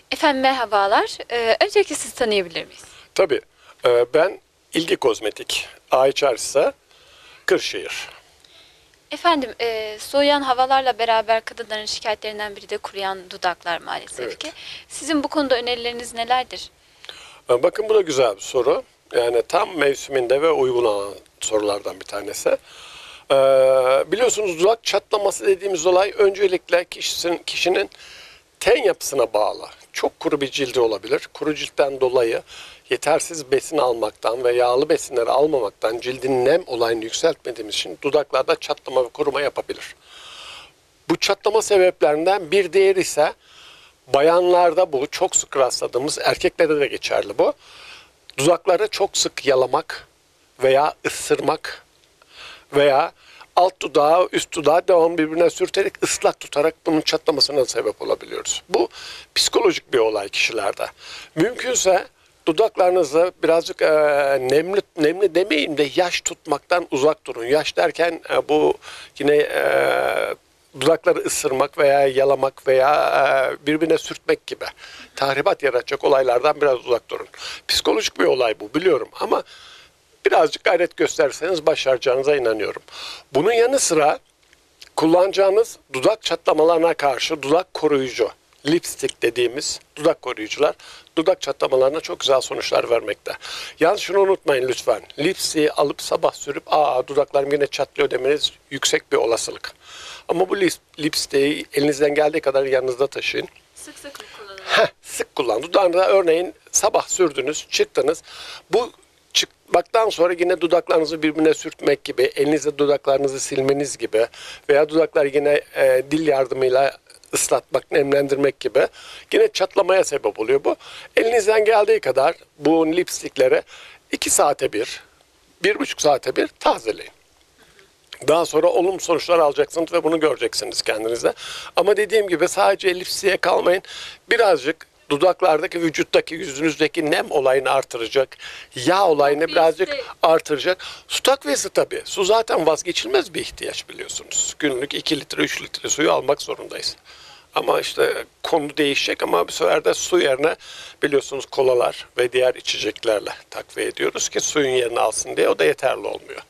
Efendim merhabalar. Öncelikle sizi tanıyabilir miyiz? Tabii. Ben İlgi Kozmetik. Ayçarsa, Kırşehir. Efendim soğuyan havalarla beraber kadınların şikayetlerinden biri de kuruyan dudaklar maalesef Evet. ki. Sizin bu konuda önerileriniz nelerdir? Bakın bu da güzel bir soru. Yani tam mevsiminde ve uygun olan sorulardan bir tanesi. Biliyorsunuz dudak çatlaması dediğimiz olay öncelikle kişinin ten yapısına bağlı. Çok kuru bir cildi olabilir. Kuru ciltten dolayı yetersiz besin almaktan ve yağlı besinleri almamaktan cildin nem olayını yükseltmediğimiz için dudaklarda çatlama ve kuruma yapabilir. Bu çatlama sebeplerinden bir diğeri ise bayanlarda bu çok sık rastladığımız, erkeklerde de geçerli bu. Dudakları çok sık yalamak veya ısırmak veya alt dudağı, üst dudağı devam birbirine sürterek ıslak tutarak bunun çatlamasına sebep olabiliyoruz. Bu psikolojik bir olay kişilerde. Mümkünse dudaklarınızı birazcık nemli demeyeyim de yaş tutmaktan uzak durun. Yaş derken bu yine dudakları ısırmak veya yalamak veya birbirine sürtmek gibi tahribat yaratacak olaylardan biraz uzak durun. Psikolojik bir olay bu biliyorum ama birazcık gayret gösterirseniz başaracağınıza inanıyorum. Bunun yanı sıra kullanacağınız dudak çatlamalarına karşı dudak koruyucu, lipstick dediğimiz dudak koruyucular dudak çatlamalarına çok güzel sonuçlar vermekte. Yalnız şunu unutmayın lütfen. Lipstick'i alıp sabah sürüp dudaklarım yine çatlıyor demeniz yüksek bir olasılık. Ama bu lipstick'i elinizden geldiği kadar yanınızda taşıyın. Sık sık kullanılır. Sık kullan. Dudağınıza örneğin sabah sürdünüz, çıktınız. Bu çıkmaktan sonra yine dudaklarınızı birbirine sürtmek gibi, elinizle dudaklarınızı silmeniz gibi veya dudaklar yine dil yardımıyla ıslatmak, nemlendirmek gibi yine çatlamaya sebep oluyor bu. Elinizden geldiği kadar bu lipstikleri 2 saate bir, 1,5 saate bir tazeleyin. Daha sonra olumlu sonuçlar alacaksınız ve bunu göreceksiniz kendinize. Ama dediğim gibi sadece lipstick'e kalmayın. Birazcık dudaklardaki, vücuttaki, yüzünüzdeki nem olayını artıracak, yağ olayını birazcık artıracak. Su takviyesi tabii. Su zaten vazgeçilmez bir ihtiyaç biliyorsunuz. Günlük 2 litre, 3 litre suyu almak zorundayız. Ama işte konu değişecek ama bu sefer de su yerine biliyorsunuz kolalar ve diğer içeceklerle takviye ediyoruz ki suyun yerini alsın diye o da yeterli olmuyor.